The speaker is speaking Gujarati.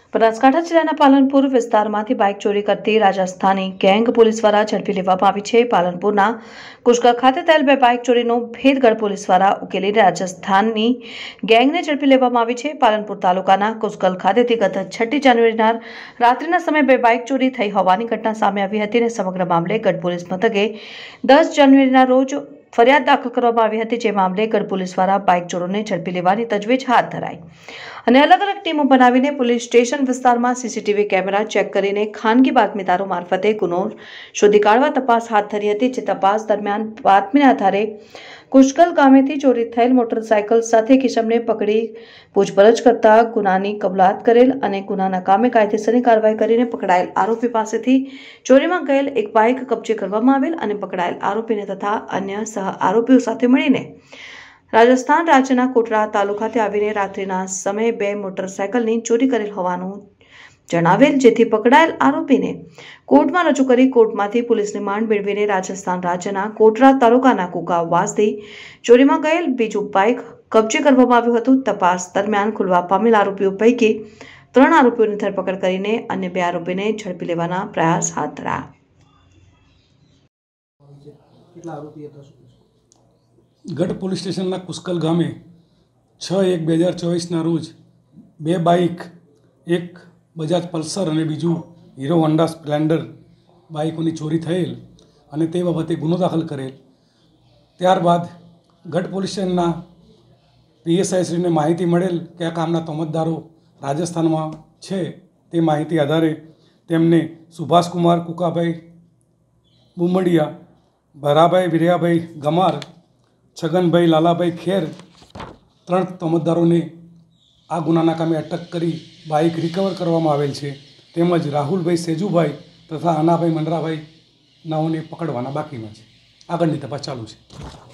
બનાસકાંઠા જિલ્લાના પાલનપુર વિસ્તારમાંથી બાઇક ચોરી કરતી રાજસ્થાની ગેંગ પોલીસ દ્વારા ઝડપી લેવામાં આવી છે। પાલનપુરના કુશકલ ખાતે થયેલ બે બાઇક ચોરીનો ભેદ ગઢ પોલીસ દ્વારા ઉકેલીને રાજસ્થાનની ગેંગને ઝડપી લેવામાં આવી છે। પાલનપુર તાલુકાના કુશકલ ખાતેથી ગત 6 જાન્યુઆરીના રાત્રિના સમયે બે બાઇક ચોરી થઈ હોવાની ઘટના સામે આવી હતી અને સમગ્ર મામલે ગઢ પોલીસ મથકે 10 જાન્યુઆરીના રોજ ફરિયાદ દાખલ કરવામાં આવી હતી। જે મામલે ગઢ પોલીસ દ્વારા બાઇક ચોરોને ઝડપી લેવાની તજવીજ હાથ ધરાઈ અને અલગ અલગ ટીમો બનાવીને પોલીસ સ્ટેશન વિસ્તારમાં સીસીટીવી કેમેરા ચેક કરીને ખાનગી બાતમીદારો મારફતે ગુનો શોધી કાઢવા તપાસ હાથ ધરી હતી। જે તપાસ દરમિયાન બાતમીના આધારે કુશકલ ગામેથી ચોરી થયેલ મોટરસાયકલ સાથે કિસમને પકડી પૂછપરછ કરતા ગુનાની કબૂલાત કરેલ અને ગુનાના કામે કાયદેસરની કાર્યવાહી કરીને પકડાયેલ આરોપી પાસેથી ચોરીમાં ગયેલ એક બાઇક કબજે કરવામાં આવેલ અને પકડાયેલ આરોપીને તથા અન્ય સહ આરોપીઓ સાથે મળીને રાજસ્થાન રાજ્યના કોટડા તાલુકાથી આવીને રાત્રિના સમયે બે મોટરસાયકલની ચોરી કરેલ હોવાનું જણાવેલ। જેથી પકડાયેલ આરોપીને કોર્ટમાં રજૂ કરી કોર્ટમાંથી પોલીસ રિમાન્ડ મેળવીને રાજસ્થાન રાજ્યના કોટડા તાલુકાના કુકાવાસથી ચોરીમાં ગયેલ બીજું બાઇક કબજે કરવામાં આવ્યું હતું। તપાસ દરમિયાન ખુલવા પામેલ આરોપીઓ પૈકી 3 આરોપીઓની ધરપકડ કરીને અન્ય 2 આરોપીને ઝડપી લેવાના પ્રયાસ હાથ ધરાયા। ગઢ પોલીસ સ્ટેશનના કુશકલ ગામે 6/1/2024ના રોજ બે બાઇક, એક બજાજ પલ્સર અને બીજું હીરો હોન્ડા સ્પ્લેન્ડર બાઇકોની ચોરી થયેલ અને તે બાબતે ગુનો દાખલ કરેલ। ત્યારબાદ ગઢ પોલીસ સ્ટેશનના પીએસઆઈશ્રીને માહિતી મળેલ કે આ કામના તોમતદારો રાજસ્થાનમાં છે। તે માહિતી આધારે તેમને સુભાષકુમાર કુકાભાઈ બુમડિયા, ભરાભાઈ વિરયાભાઈ ગમાર, છગનભાઈ લાલાભાઈ ખેર 3 તોમતદારોને આ ગુનાના કામે અટક કરી બાઇક રિકવર કરવામાં આવેલ છે। તેમજ રાહુલભાઈ સેજુભાઈ તથા અનાભાઈ મંડરાભાઈ નાઓને પકડવાના બાકીમાં છે। આગળની તપાસ ચાલુ છે।